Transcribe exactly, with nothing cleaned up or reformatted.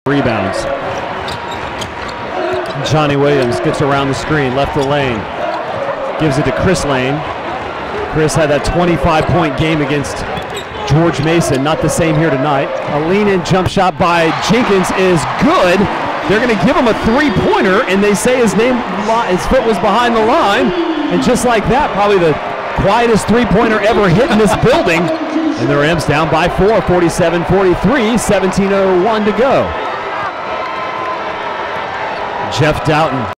Rebounds. Johnny Williams gets around the screen, left the lane. Gives it to Chris Lane. Chris had that twenty-five point game against George Mason. Not the same here tonight. A lean-in jump shot by Jenkins is good. They're going to give him a three-pointer, and they say his name, his foot was behind the line. And just like that, probably the quietest three-pointer ever hit in this building. And the Rams down by four, forty-seven forty-three, seventeen oh one to go. Jeff Doughton.